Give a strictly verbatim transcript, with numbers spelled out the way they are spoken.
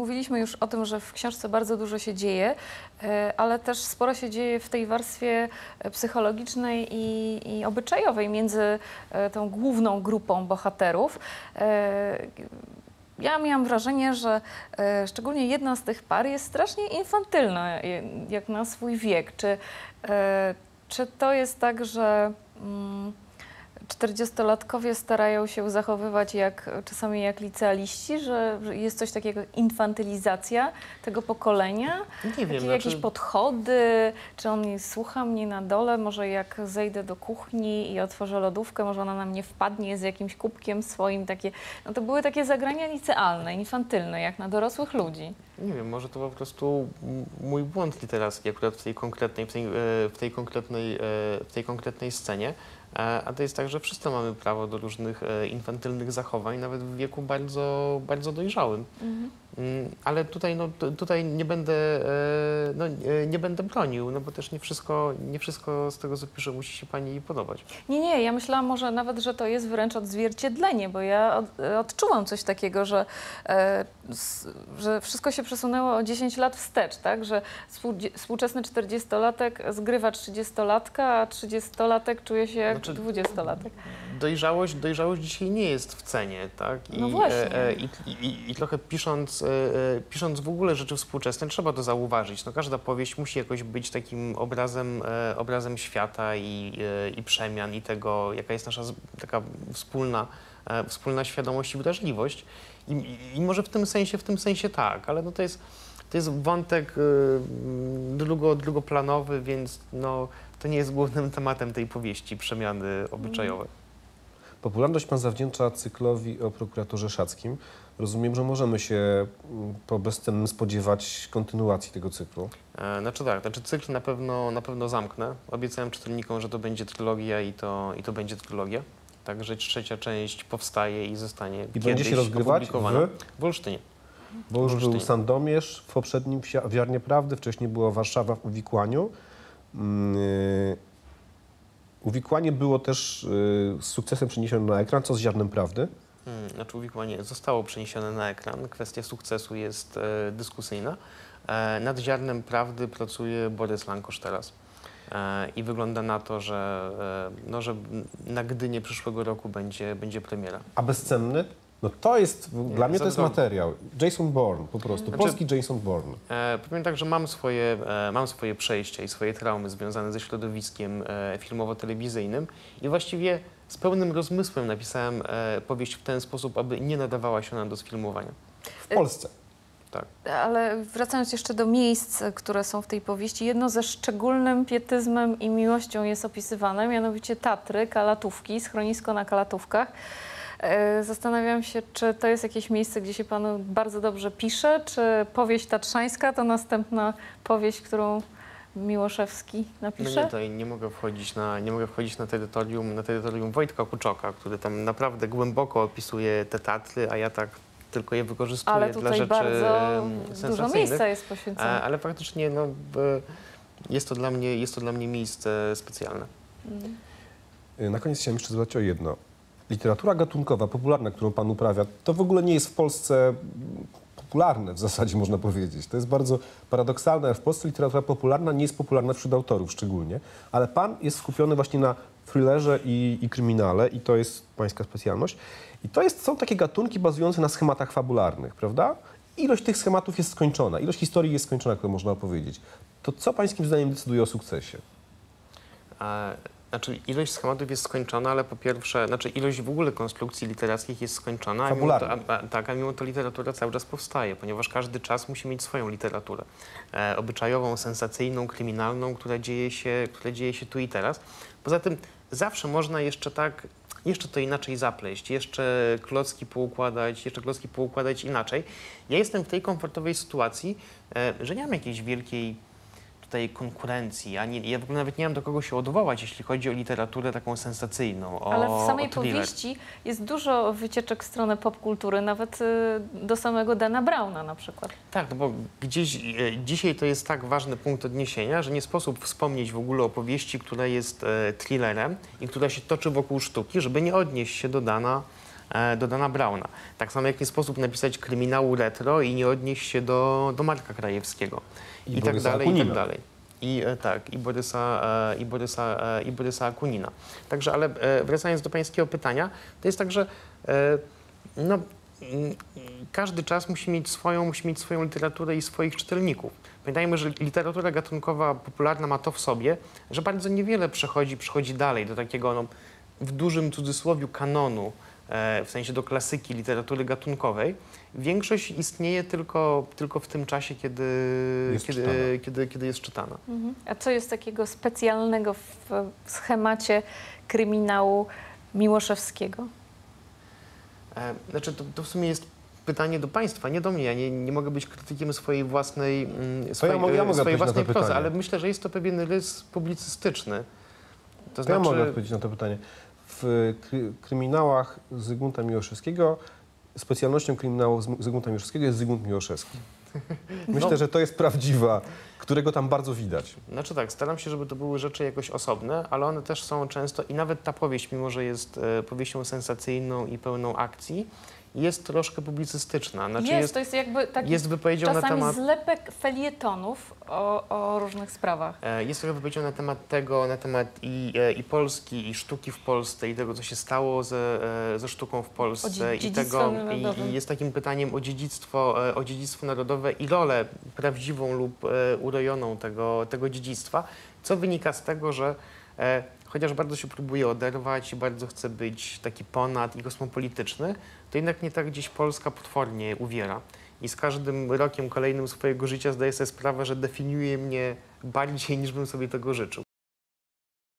mówiliśmy już o tym, że w książce bardzo dużo się dzieje, ale też sporo się dzieje w tej warstwie psychologicznej i, i obyczajowej między tą główną grupą bohaterów. Ja miałam wrażenie, że e, szczególnie jedna z tych par jest strasznie infantylna, jak na swój wiek. Czy, e, czy to jest tak, że mm, czterdziestolatkowie starają się zachowywać jak, czasami jak licealiści, że, że jest coś takiego infantylizacja tego pokolenia? Nie wiem. Jakie, znaczy... Jakieś podchody? Czy on nie słucha mnie na dole? Może jak zejdę do kuchni i otworzę lodówkę, może ona na mnie wpadnie z jakimś kubkiem swoim? Takie, no to były takie zagrania licealne, infantylne, jak na dorosłych ludzi. Nie wiem, może to po prostu mój błąd literacki akurat w tej konkretnej, w tej, w tej, konkretnej, w tej konkretnej scenie. A to jest tak, że wszyscy mamy prawo do różnych infantylnych zachowań, nawet w wieku bardzo, bardzo dojrzałym. Mhm. Ale tutaj, no, tutaj nie, będę, no, nie będę bronił, no bo też nie wszystko, nie wszystko z tego, co piszę, musi się pani podobać. Nie, nie, ja myślałam może nawet, że to jest wręcz odzwierciedlenie, bo ja od, odczułam coś takiego, że, e, s, że wszystko się przesunęło o dziesięć lat wstecz, tak? Że współczesny czterdziestolatek zgrywa trzydziestolatka, a trzydziestolatek czuje się jak znaczy, dwudziestolatek. Dojrzałość, dojrzałość dzisiaj nie jest w cenie, tak? I, no właśnie. E, i, i, I trochę pisząc, e, pisząc w ogóle rzeczy współczesne, trzeba to zauważyć. No, każda powieść musi jakoś być takim obrazem, e, obrazem świata i, e, i przemian i tego, jaka jest nasza taka wspólna, e, wspólna świadomość i wrażliwość. I, i, I może w tym sensie, w tym sensie tak, ale no to jest, to jest wątek e, drugo, drugoplanowy, więc no, to nie jest głównym tematem tej powieści, przemiany obyczajowe. Popularność pan zawdzięcza cyklowi o prokuratorze Szackim. Rozumiem, że możemy się po bezcennym spodziewać kontynuacji tego cyklu. E, znaczy tak, znaczy cykl na pewno, na pewno zamknę. Obiecałem czytelnikom, że to będzie trylogia i to, i to będzie trylogia. Także trzecia część powstaje i zostanie I będzie się rozgrywać w? W Olsztynie. Bo już był Sandomierz w poprzednim w Ziarnie Prawdy, wcześniej była Warszawa w Uwikłaniu. Yy, Uwikłanie było też yy, z sukcesem przeniesione na ekran, co z Ziarnem Prawdy? Hmm, znaczy uwikłanie zostało przeniesione na ekran. Kwestia sukcesu jest e, dyskusyjna. E, nad Ziarnem Prawdy pracuje Borys Lankosz teraz. E, I wygląda na to, że, e, no, że na Gdynię przyszłego roku będzie, będzie premiera. A bezcenny? No to jest, nie, dla mnie to jest drogi. materiał. Jason Bourne po prostu, znaczy, polski Jason Bourne. E, powiem tak, że mam swoje, e, mam swoje przejścia i swoje traumy związane ze środowiskiem e, filmowo-telewizyjnym i właściwie z pełnym rozmysłem napisałem e, powieść w ten sposób, aby nie nadawała się ona do sfilmowania. W Polsce. Tak. Ale wracając jeszcze do miejsc, które są w tej powieści, jedno ze szczególnym pietyzmem i miłością jest opisywane, mianowicie Tatry, Kalatówki, schronisko na Kalatówkach. Zastanawiam się, czy to jest jakieś miejsce, gdzie się panu bardzo dobrze pisze, czy powieść tatrzańska to następna powieść, którą Miłoszewski napisze? No nie, tutaj nie mogę wchodzić na, nie mogę wchodzić na terytorium, na terytorium Wojtka Kuczoka, który tam naprawdę głęboko opisuje te Tatry, a ja tak tylko je wykorzystuję ale dla rzeczy bardzo dużo sensacyjnych. miejsca jest poświęcone. Ale faktycznie no, jest to dla mnie, jest to dla mnie miejsce specjalne. Mm. Na koniec chciałem jeszcze zadać o jedno. Literatura gatunkowa, popularna, którą pan uprawia, to w ogóle nie jest w Polsce popularne, w zasadzie można powiedzieć. To jest bardzo paradoksalne. W Polsce literatura popularna nie jest popularna wśród autorów szczególnie, ale pan jest skupiony właśnie na thrillerze i, i kryminale i to jest pańska specjalność. I to jest, są takie gatunki bazujące na schematach fabularnych, prawda? Ilość tych schematów jest skończona, ilość historii jest skończona, którą można opowiedzieć. To co pańskim zdaniem decyduje o sukcesie? A... Znaczy ilość schematów jest skończona, ale po pierwsze, znaczy ilość w ogóle konstrukcji literackich jest skończona, a mimo to, a, a, tak, a mimo to literatura cały czas powstaje, ponieważ każdy czas musi mieć swoją literaturę. E, obyczajową, sensacyjną, kryminalną, która dzieje się, która dzieje się tu i teraz. Poza tym zawsze można jeszcze tak, jeszcze to inaczej zapleść, jeszcze klocki poukładać, jeszcze klocki poukładać inaczej. Ja jestem w tej komfortowej sytuacji, e, że nie mam jakiejś wielkiej tej konkurencji. Ja, nie, ja w ogóle nawet nie mam do kogo się odwołać, jeśli chodzi o literaturę taką sensacyjną. O, Ale w samej o thriller. powieści jest dużo wycieczek w stronę popkultury, nawet y, do samego Dana Browna na przykład. Tak, no bo gdzieś e, dzisiaj to jest tak ważny punkt odniesienia, że nie sposób wspomnieć w ogóle o powieści, która jest e, thrillerem i która się toczy wokół sztuki, żeby nie odnieść się do Dana e, do Dana Browna. Tak samo jak nie sposób napisać kryminału retro i nie odnieść się do, do Marka Krajewskiego. I I, tak Borysa dalej, i Akunina. tak dalej. I e, tak, i Borysa, e, i, Borysa, e, i Borysa Akunina. Także, ale e, wracając do pańskiego pytania, to jest tak, że e, no, mm, każdy czas musi mieć swoją, musi mieć swoją literaturę i swoich czytelników. Pamiętajmy, że literatura gatunkowa popularna ma to w sobie, że bardzo niewiele przechodzi, przechodzi dalej do takiego, no, w dużym cudzysłowiu kanonu, e, w sensie do klasyki literatury gatunkowej. Większość istnieje tylko, tylko w tym czasie, kiedy Jest kiedy, czytana. kiedy, kiedy jest czytana. Mhm. A co jest takiego specjalnego w w schemacie kryminału Miłoszewskiego? E, Znaczy, to, to w sumie jest pytanie do państwa, nie do mnie. Ja nie, nie mogę być krytykiem swojej własnej, mm, swojej, mogę- ja mogę swojej odpowiedzieć na to własnej prozy, pytanie. ale myślę, że jest to pewien rys publicystyczny. To To ja znaczy, mogę odpowiedzieć na to pytanie. W kry, kryminałach Zygmunta Miłoszewskiego specjalnością kryminału Zym- Zygmunta Miłoszewskiego jest Zygmunt Miłoszewski. Myślę, No. że to jest prawdziwa, którego tam bardzo widać. Znaczy tak, staram się, żeby to były rzeczy jakoś osobne, ale one też są często, i nawet ta powieść, mimo że jest e, powieścią sensacyjną i pełną akcji, jest troszkę publicystyczna. Znaczy jest, to jest jakby taki jest wypowiedzią na czasami temat... zlepek felietonów o, o różnych sprawach. E, Jest trochę wypowiedzią na temat tego, na temat i, e, i Polski, i sztuki w Polsce, i tego, co się stało ze, e, ze sztuką w Polsce, dzie- i dziedzictwo tego, narodowe. i, i jest takim pytaniem o dziedzictwo, e, o dziedzictwo narodowe i rolę prawdziwą lub e, urojoną tego, tego dziedzictwa, co wynika z tego, że e, chociaż bardzo się próbuje oderwać i bardzo chce być taki ponad i kosmopolityczny, to jednak nie tak gdzieś Polska potwornie uwiera. I z każdym rokiem kolejnym swojego życia zdaję sobie sprawę, że definiuje mnie bardziej niż bym sobie tego życzył.